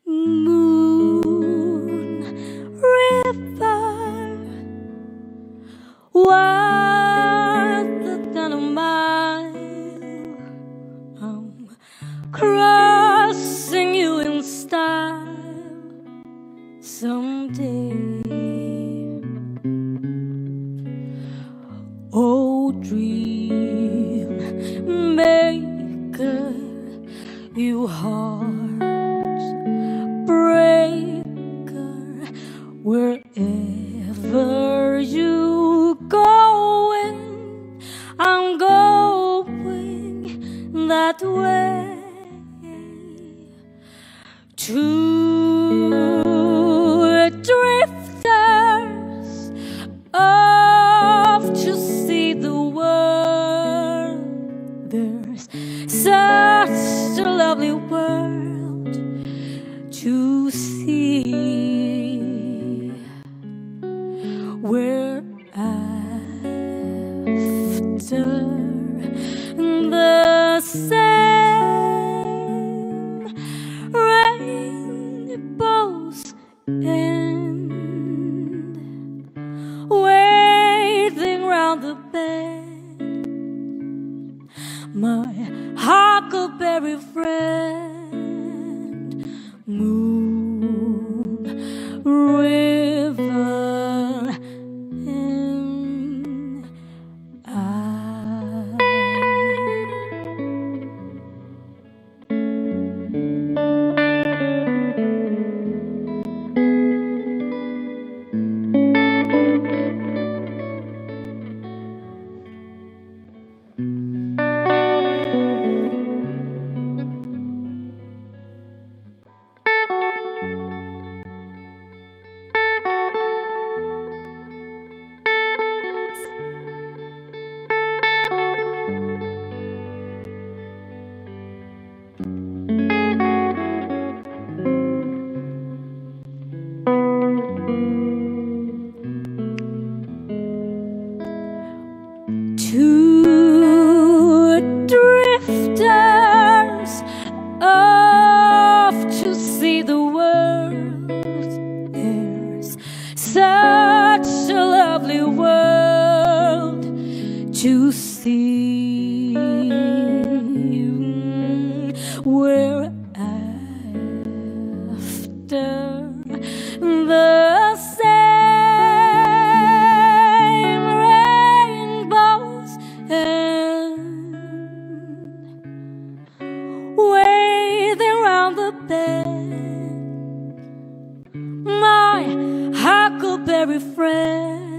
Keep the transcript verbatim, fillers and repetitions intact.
Moon River, worth a kind of mile. I'm crossing you in style someday. Oh, dream maker, you heart breaker, wherever you going, I'm going that way. Two drifters off to see the world. There's such a lovely world to see, where after the same rainbows end, waiting round the bend, my huckleberry friend. Moon River and I. Two drifters off to see the world. There's such a lovely world to see, where after the same rainbows end, waiting round the bend, my huckleberry friend.